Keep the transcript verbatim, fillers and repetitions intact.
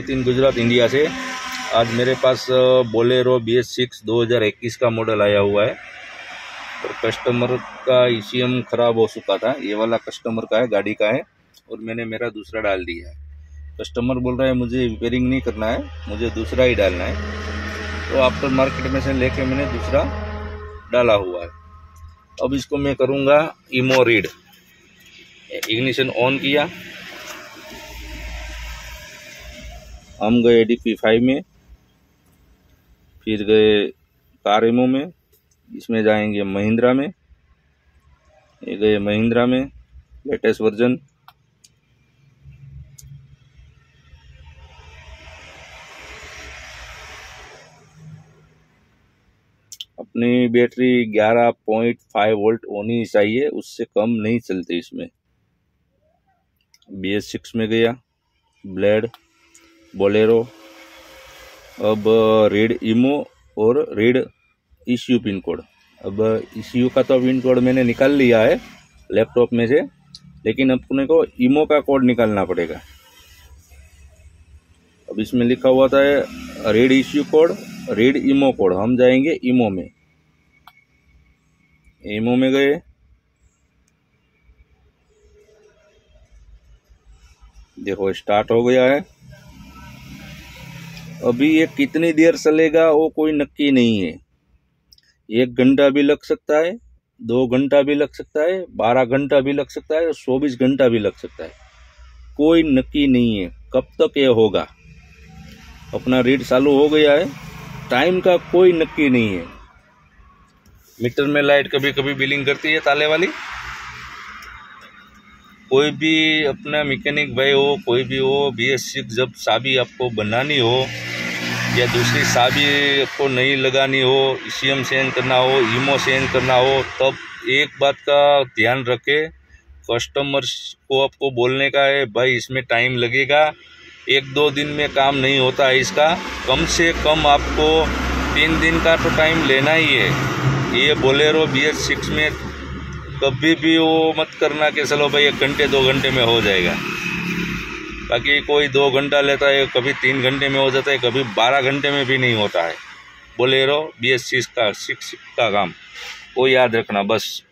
Nitin Gujarat India से। आज मेरे पास बोलेरो बी एस सिक्स दो हज़ार इक्कीस का मॉडल आया हुआ है और कस्टमर का ई सी एम ख़राब हो चुका था। ये वाला कस्टमर का है, गाड़ी का है, और मैंने मेरा दूसरा डाल दिया है। कस्टमर बोल रहा है मुझे रिपेयरिंग नहीं करना है, मुझे दूसरा ही डालना है, तो आफ्टर मार्केट में से लेके मैंने दूसरा डाला हुआ है। अब इसको मैं करूँगा इमो रीड। इग्निशन ऑन किया, हम गए डी पी फाइव में, फिर गए कार एमो में, इसमें जाएंगे महिंद्रा में, ये गए महिंद्रा में लेटेस्ट वर्जन। अपनी बैटरी ग्यारह पॉइंट पाँच वोल्ट होनी चाहिए, उससे कम नहीं चलती इसमें। बी एस सिक्स में गया, ब्लेड, बोलेरो, अब रीड इमो और रीड इश्यू पिन कोड। अब इश्यू का तो पिन कोड मैंने निकाल लिया है लैपटॉप में से, लेकिन अपने को इमो का कोड निकालना पड़ेगा। अब इसमें लिखा हुआ था read issue code, read immo code. हम जाएंगे इमो में, इमो में गए, देखो स्टार्ट हो गया है। अभी ये कितनी देर चलेगा वो कोई नक्की नहीं है। एक घंटा भी लग सकता है, दो घंटा भी लग सकता है, बारह घंटा भी लग सकता है और चौबीस घंटा भी लग सकता है। कोई नक्की नहीं है कब तक ये होगा। अपना रीड चालू हो गया है, टाइम का कोई नक्की नहीं है। मीटर में लाइट कभी कभी बिलिंग करती है ताले वाली। कोई भी अपना मैकेनिक भाई हो, कोई भी हो, बी एस सिक्स जब चाबी आपको बनानी हो या दूसरी चाबी आपको नहीं लगानी हो, ई सी एम चेंज करना हो, इमो चेंज करना हो, तब एक बात का ध्यान रखे, कस्टमर्स को आपको बोलने का है भाई इसमें टाइम लगेगा, एक दो दिन में काम नहीं होता है इसका, कम से कम आपको तीन दिन का तो टाइम लेना ही है। ये बोलेरो बी एस सिक्स में कभी भी वो मत करना कि चलो भाई एक घंटे दो घंटे में हो जाएगा। बाकी कोई दो घंटा लेता है, कभी तीन घंटे में हो जाता है, कभी बारह घंटे में भी नहीं होता है बोलेरो बी एस सिक्स का सिक्स का काम। वो याद रखना बस।